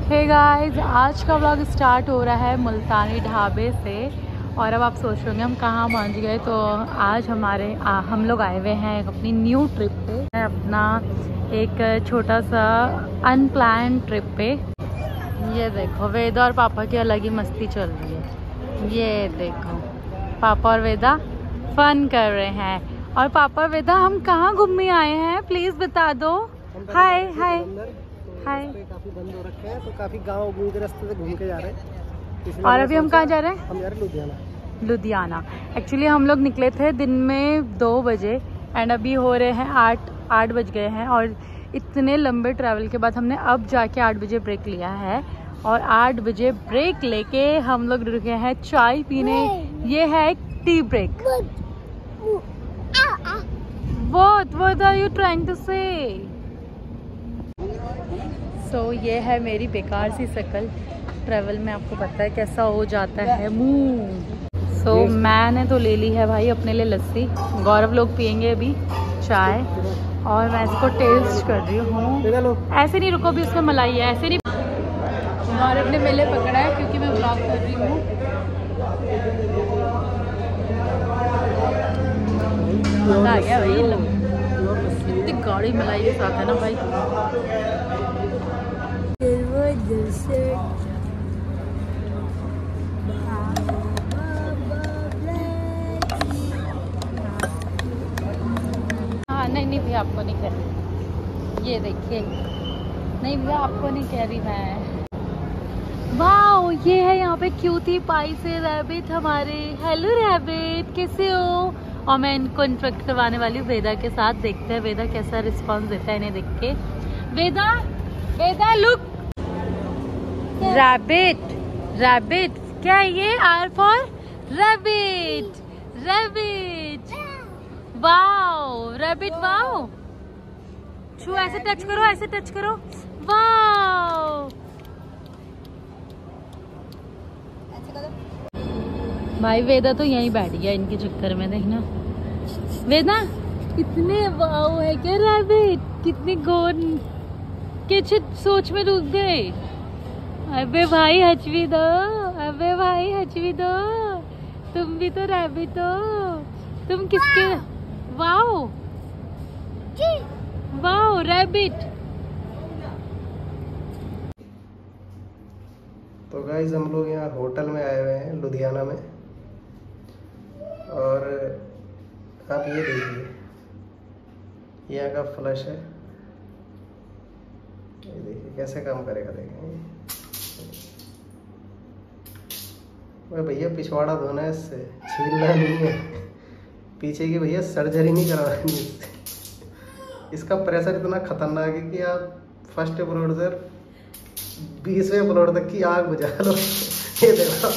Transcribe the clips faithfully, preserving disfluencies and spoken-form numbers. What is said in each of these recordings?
Hey guys, आज का vlog start हो रहा है मुल्तानी ढाबे से। और अब आप सोच रहे होंगे हम कहाँ पहुँच गए। तो आज हमारे आ, हम लोग आए हुए हैं अपनी न्यू ट्रिप पे, अपना एक छोटा सा अनप्लान ट्रिप पे। ये देखो वेदा और पापा की अलग ही मस्ती चल रही है। ये देखो पापा और वेदा फन कर रहे हैं। और पापा और वेदा हम कहाँ घूमने आए हैं प्लीज बता दो। हाय हाय हाय। काफी बंद हो रखे हैं तो काफी गांव घूम के रास्ते से घूम के जा रहे हैं। और अभी हम कहाँ जा रहे हैं? हम जा रहे हैं लुधियाना। लुधियाना। एक्चुअली हम लोग निकले थे दिन में दो बजे एंड अभी हो रहे हैं आठ आठ बज गए हैं। और इतने लंबे ट्रैवल के बाद हमने अब जाके आठ बजे ब्रेक लिया है। और आठ बजे ब्रेक लेके हम लोग रुके हैं चाय पीने। ये है एक tea break. What? What are you trying to say? So ये है मेरी बेकार सी शक्ल। ट्रैवल में आपको पता है कैसा हो जाता है मुंह। सो so, मैंने तो ले ली है भाई अपने लिए लस्सी। गौरव लोग पियेंगे अभी चाय। और मैं इसको टेस्ट कर रही हूँ। ऐसे नहीं रुको, भी उसमें मलाई है। ऐसे नहीं। गौरव ने मेले पकड़ा है क्योंकि मैं ब्लॉग कर रही हूँ। मजा आ गया भाई। इतनी गाढ़ी मलाई के साथ है ना भाई। हाँ नहीं नहीं भैया आपको नहीं कह रही। ये देखिए नहीं भैया आपको नहीं कह रही मैं। वाओ ये है यहाँ पे क्यूटी पाई से रैबिट हमारे। हेलो रैबिट कैसे हो? और मैं इनको इंटरेक्ट करवाने वाली हूँ वेदा के साथ। देखते हैं वेदा कैसा रिस्पांस देता है इन्हें देख के। Veda Veda look rabbit rabbit क्या है ये? R for rabbit rabbit. Wow rabbit wow. छू ऐसे टच करो, ऐसे टच करो। वाओ भाई वेदा तो यहीं बैठ गया इनके चक्कर में। देखना वेदा इतने वाओ है क्या रैबिट? कितने गोन के सोच में रुक गए। अबे भाई हच भी दो, अबे भाई हच भी दो। तुम भी तो रैबिट हो। तुम किसके? Wow wow rabbit. तो गाइस हम लोग यहाँ होटल में आए हुए हैं लुधियाना में। और आप ये देखिए यहाँ का फ्लश है। ये देखिए कैसे काम करेगा। देखेंगे भैया पिछवाड़ा धोना है, इससे छीलना नहीं है। पीछे की भैया सर्जरी नहीं करवानी इससे। इसका प्रेशर इतना खतरनाक है कि आप फर्स्ट फ्लोर से बीसवें फ्लोर तक की आग बुझा लो। ये देखो।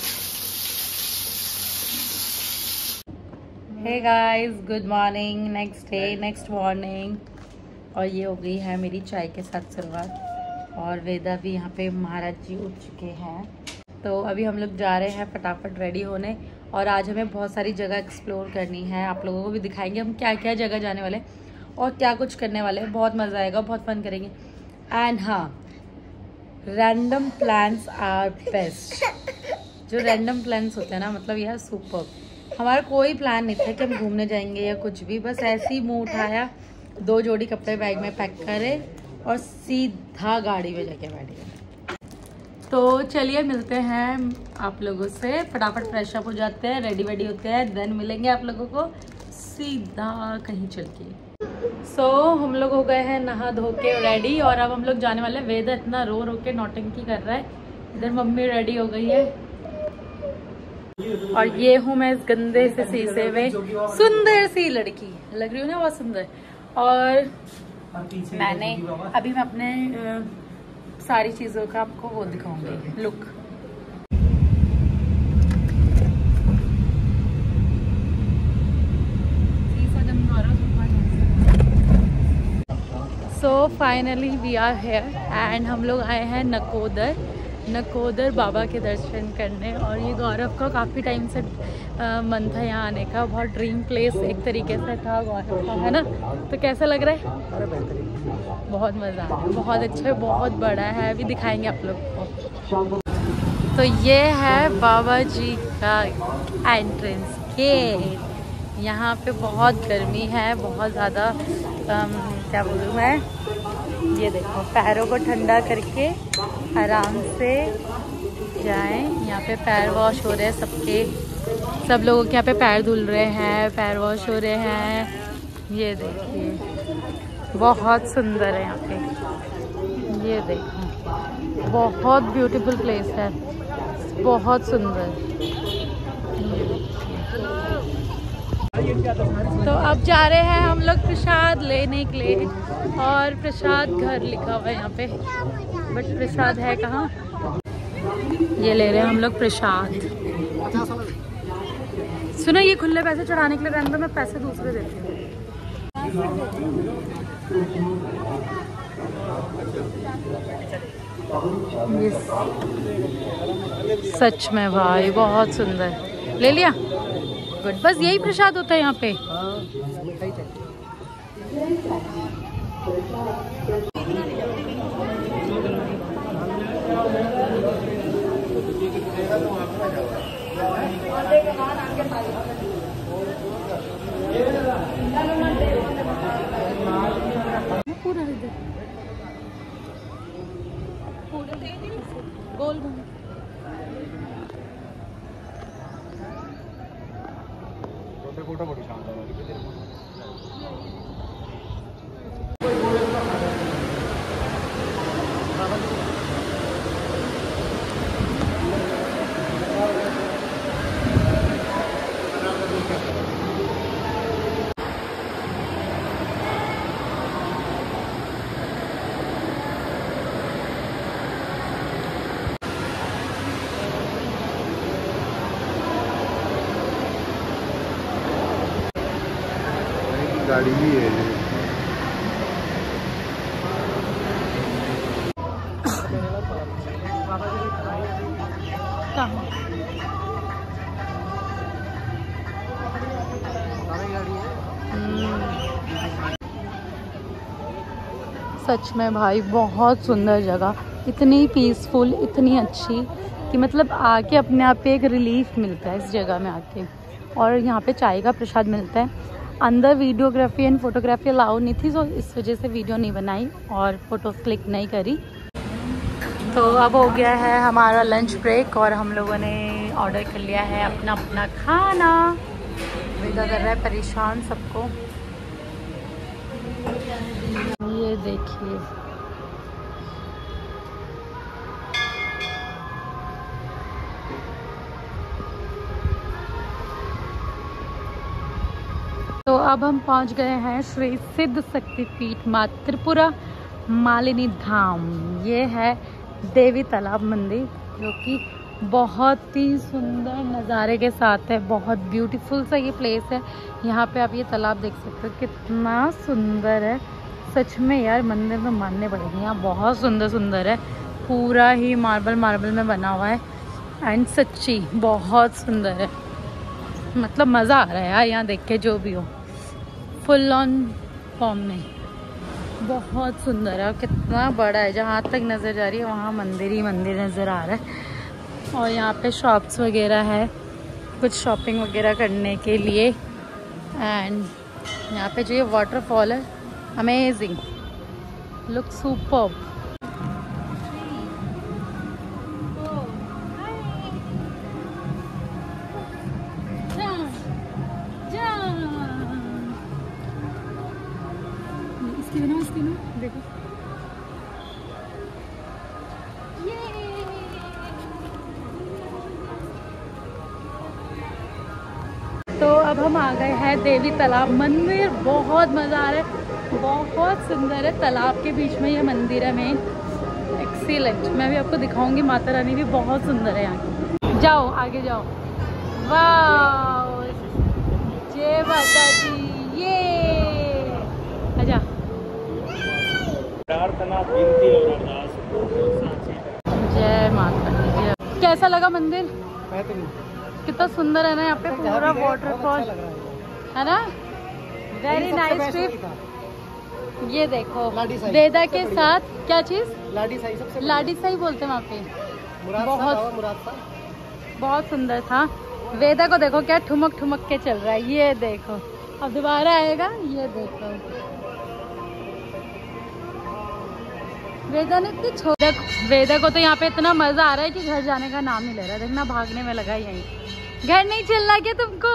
Hey guys good morning. Next day next morning. और ये हो गई है मेरी चाय के साथ शुरुआत। और वेदा भी यहाँ पे महाराज जी उठ चुके हैं। तो अभी हम लोग जा रहे हैं फटाफट रेडी होने। और आज हमें बहुत सारी जगह एक्सप्लोर करनी है। आप लोगों को भी दिखाएंगे हम क्या क्या जगह जाने वाले और क्या कुछ करने वाले हैं। बहुत मज़ा आएगा, बहुत फन करेंगे। एंड हाँ, रैंडम प्लान्स आर बेस्ट। जो रैंडम प्लान्स होते हैं ना, मतलब यह सुपर। हमारा कोई प्लान नहीं था कि हम घूमने जाएंगे या कुछ भी। बस ऐसे ही मुंह उठाया, दो जोड़ी कपड़े बैग में पैक करे और सीधा गाड़ी में जाके बैठ गए। तो चलिए मिलते हैं आप लोगों से। फटाफट फ्रेश अप हो जाते हैं, रेडी वेडी होते हैं, देन मिलेंगे आप लोगों को सीधा कहीं चल के। सो so, हम लोग हो गए हैं नहा धो के रेडी। और अब हम लोग जाने वाले हैं। वेदा इतना रो रो के नौटंकी कर रहा है। इधर मम्मी रेडी हो गई है। और ये हूँ मैं इस गंदे से शीशे में सुंदर सी लड़की लग रही हूँ ना, बहुत सुंदर। और मैंने अभी मैं अपने आ, सारी चीजों का आपको वो दिखाऊंगी look. So finally we are here and हम लोग आए हैं नकोदर। नकोदर बाबा के दर्शन करने। और ये गौरव का काफ़ी टाइम से आ, मन था यहाँ आने का, बहुत ड्रीम प्लेस एक तरीके से था गौरव का, है ना? तो कैसा लग रहा है? अरे बेहतरीन, बहुत मज़ा आया, बहुत अच्छा, बहुत बड़ा है, अभी दिखाएंगे आप लोग को। तो ये है बाबा जी का एंट्रेंस गेट। यहाँ पे बहुत गर्मी है, बहुत ज़्यादा, क्या बोलूँ मैं, ये देखो पैरों को ठंडा करके आराम से जाएं। यहाँ पे पैर वॉश हो रहे हैं सबके, सब लोगों के यहाँ पे पैर धुल रहे हैं, पैर वॉश हो रहे हैं। ये देखिए बहुत सुंदर है यहाँ पे, ये देखो बहुत ब्यूटीफुल प्लेस है, बहुत सुंदर। तो अब जा रहे हैं हम लोग प्रसाद लेने के लिए, और प्रसाद घर लिखा हुआ है यहाँ पे, बट प्रसाद है कहाँ? ये ले रहे हैं हम लोग प्रसाद। सुनो, ये खुले पैसे चढ़ाने के लिए रहने दो, मैं पैसे दूसरे देती हूँ। सच में भाई बहुत सुंदर। ले लिया? गुड। बस यही प्रसाद होता है यहाँ पे? पूरा इधर गोल घूम। गाड़ी भी है। सच में भाई बहुत सुंदर जगह, इतनी पीसफुल, इतनी अच्छी कि मतलब आके अपने आप पे एक रिलीफ मिलता है इस जगह में आके। और यहाँ पे चाय का प्रसाद मिलता है। अंदर वीडियोग्राफी एंड फोटोग्राफी अलाउ नहीं थी, तो इस वजह से वीडियो नहीं बनाई और फ़ोटो क्लिक नहीं करी। तो अब हो गया है हमारा लंच ब्रेक और हम लोगों ने ऑर्डर कर लिया है अपना अपना खाना। विदा कर रहा है परेशान सबको। ये देखिए तो अब हम पहुंच गए हैं श्री सिद्ध शक्तिपीठ माँ त्रिपुरा मालिनी धाम। ये है देवी तालाब मंदिर, जो कि बहुत ही सुंदर नज़ारे के साथ है। बहुत ब्यूटीफुल सा ये प्लेस है। यहाँ पे आप ये तालाब देख सकते हो, कितना सुंदर है। सच में यार मंदिर में मानने पड़ेंगे, यहाँ बहुत सुंदर सुंदर है। पूरा ही मार्बल मार्बल में बना हुआ है एंड सच्ची बहुत सुंदर है। मतलब मज़ा आ रहा है यार यहाँ देख के, जो भी हो फुल ऑन फॉर्म में बहुत सुंदर है। कितना बड़ा है, जहाँ तक नज़र जा रही है वहाँ मंदिर ही मंदिर नज़र आ रहा है। और यहाँ पे शॉप्स वगैरह है, कुछ शॉपिंग वगैरह करने के लिए। एंड यहाँ पे जो ये वाटरफॉल है, अमेजिंग, लुक सुपर्ब। इसकी ना इसकी ना देखो, तो अब हम आ गए हैं देवी तालाब मंदिर। बहुत मज़ा आ रहा है, बहुत सुंदर है। तालाब के बीच में ये मंदिर है मेन, एक्सीलेंट। मैं भी आपको दिखाऊंगी, माता रानी भी बहुत सुंदर है यहाँ की। जाओ आगे जाओ। वाह, जय माता दी। ये आजा। प्रार्थना, विनती और अरदास। जय माता। कैसा लगा मंदिर? कितना सुंदर है ना यहाँ पे, पूरा वाटरफॉल है ना। Very nice trip. ये देखो वेदा के साथ क्या चीज, लाडी साई, सबसे लाडी साई बोलते हैं वहाँ पे। बहुत बहुत बहुत सुंदर था। वेदा को देखो क्या ठुमक ठुमक के चल रहा है, ये देखो अब दोबारा आएगा, ये देखो वेदा ने इतनी छोटा। वेदा को तो यहाँ पे इतना मजा आ रहा है कि घर जाने का नाम नहीं ले रहा। देखना भागने में लगा यहीं। घर नहीं चलना क्या तुमको?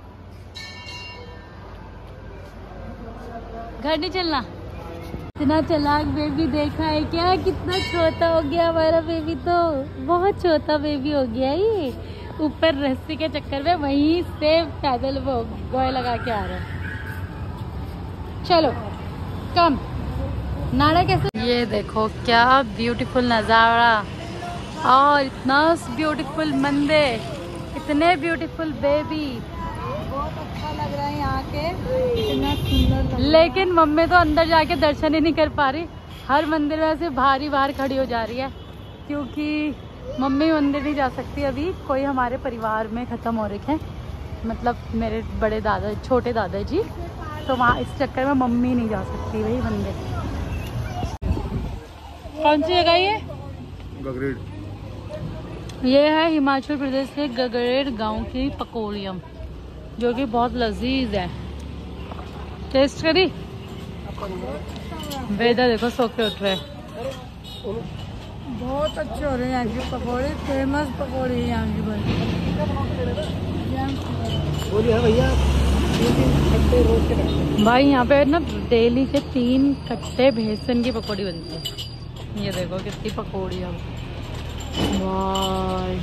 घर नहीं चलना? इतना चालाक बेबी देखा है क्या? कितना छोटा हो गया हमारा बेबी, तो बहुत छोटा बेबी हो गया ये। ऊपर रस्सी के चक्कर में वहीं से पैदल वो गोए लगा के आ रहा है। चलो कम नाड़ा कैसे। ये देखो क्या ब्यूटीफुल नज़ारा और इतना ब्यूटीफुल मंदिर, इतने ब्यूटीफुल बेबी। बहुत अच्छा लग रहा है यहाँ के, इतना सुंदर। लेकिन मम्मी तो अंदर जाके दर्शन ही नहीं कर पा रही। हर मंदिर में से बाहर ही बाहर खड़ी हो जा रही है, क्योंकि मम्मी मंदिर नहीं जा सकती अभी। कोई हमारे परिवार में ख़त्म हो रखे हैं, मतलब मेरे बड़े दादा, छोटे दादाजी, तो वहाँ इस चक्कर में मम्मी नहीं जा सकती वही मंदिर। कौन सी जगह ये? गगरेट। ये है हिमाचल प्रदेश के गगरेट गांव की पकौड़ियाँ, जो कि बहुत लजीज है। टेस्ट करी? वेदा देखो सो के उठ रहे हैं। बहुत अच्छे हो रहे हैं यहाँ की पकौड़े, फेमस पकौड़े यहाँ की बनी। भैया भाई यहाँ पे ना डेली के तीन कट्टे बेसन की पकौड़ी बनती है। ये देखो कितनी पकौड़ी है। वाह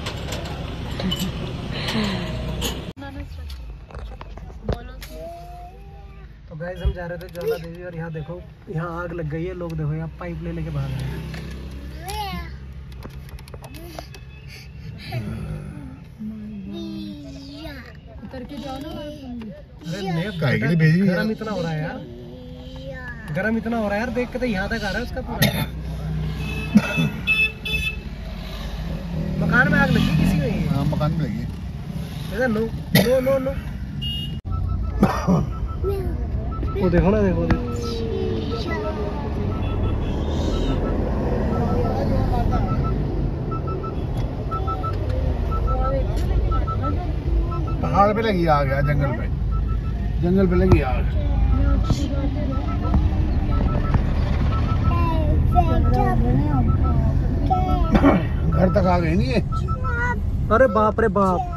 तो गाइस हम जा रहे थे ज्वाला देवी, और यहाँ देखो यहाँ आग लग गई है। लोग देखो यहाँ पाइप ले लेके भाग रहे हैं। उतर के जाओ ना। अरे गरम इतना हो रहा है यार, गरम इतना हो रहा है यार, देख के तो यहाँ तक आ रहा है उसका पूरा। मकान में आग लगी किसी में? हाँ मकान में लगी। नो नो नो नो वो देखो ना, देखो, देखो। पहाड़ पे लगी आग यार, जंगल पे, जंगल पे लगी आग। घर तक आ गई नहीं ये। अरे बाप रे बाप।